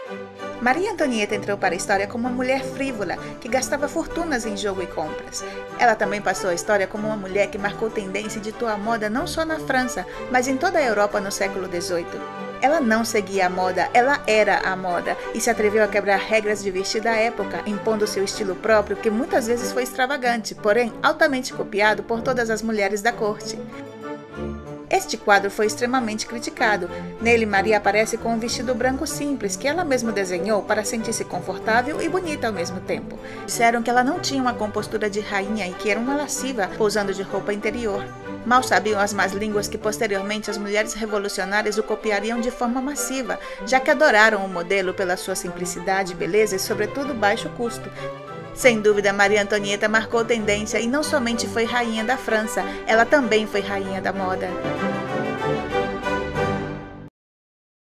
Maria Antonieta entrou para a história como uma mulher frívola, que gastava fortunas em jogo e compras. Ela também passou a história como uma mulher que marcou tendência e ditou a moda não só na França, mas em toda a Europa no século XVIII. Ela não seguia a moda, ela era a moda, e se atreveu a quebrar regras de vestir da época, impondo seu estilo próprio, que muitas vezes foi extravagante, porém altamente copiado por todas as mulheres da corte. Este quadro foi extremamente criticado. Nele, Maria aparece com um vestido branco simples que ela mesma desenhou para sentir-se confortável e bonita ao mesmo tempo. Disseram que ela não tinha uma compostura de rainha e que era uma lasciva, pousando de roupa interior. Mal sabiam as más línguas que posteriormente as mulheres revolucionárias o copiariam de forma massiva, já que adoraram o modelo pela sua simplicidade, beleza e, sobretudo, baixo custo. Sem dúvida, Maria Antonieta marcou tendência e não somente foi rainha da França, ela também foi rainha da moda.